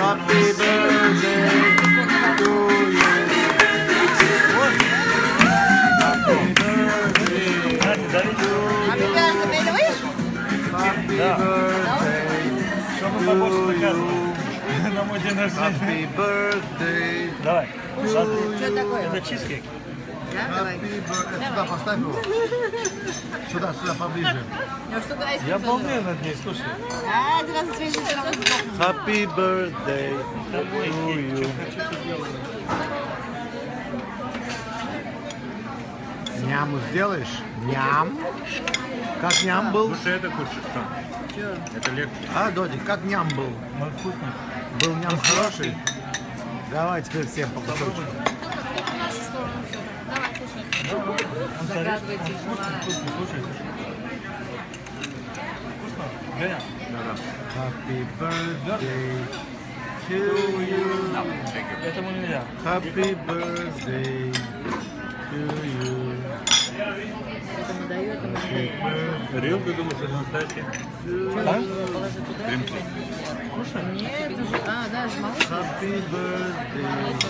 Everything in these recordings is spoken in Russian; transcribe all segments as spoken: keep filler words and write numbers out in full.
Happy birthday to you. Happy birthday to you. Happy birthday Что мы побольше заказываем на мой день рождения? Happy birthday. Давай. Что такое? Это чизкейк. Да, давай. Happy birthday. Сюда поставь его. Сюда, сюда, поближе. Ну, что говоришь? Я балдею над ней, слушай. А, сразу свежий, сразу сдохну. Happy birthday to you. Няму сделаешь? Ням. Как ням был? Лучше это кушать, что? Чё? Это легче. А, Додик, как ням был? Ну, вкусно. Был ням хороший? Давай теперь всем по кусочку. Загадывайте Вкусно, желание. вкусно, слушай. Вкусно? Женя? Да-да. Happy birthday to you. Этому нельзя. Happy birthday to you. Этому даю, этому не даю. Рил, ты думаешь, это настоящий? Да? Положи туда. Крем-чиз. Нет, это же... А, да, же молочный. Happy birthday to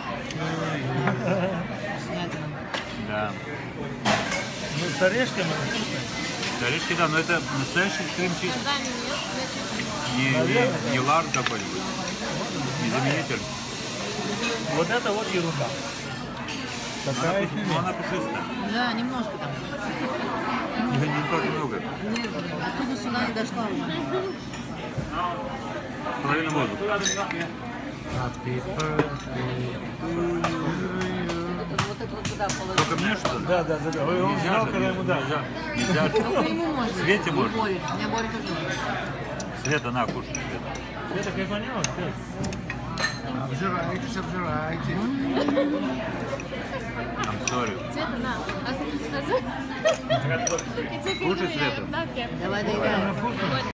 Снять нам. Да. Ну, с орешками вкусно. Орешки, да, но это настоящий крем-чиз. Не, не, не лард какой-нибудь. Не заменитель. Вот это вот ерунда. Но Такая она, вкус- но она пушистая. Да, немножко там. Не, не так много. Нет, оттуда сюда не дошла уже. Половина воздуха. Happy birthday to you. Это, вот это вот туда положи. Только мне, что ли? Да, да, да. Ой, он Нельзя знал, же, когда ему дал. нельзя. Нельзя. Только ему можно. Свете И можно. Боре. У меня Боря тоже может. Света, на, кушай, Света. Это как понял? Обжирайтесь, обжирайтесь. I'm sorry. Света, на. Кушай, Света. Давай доедаем.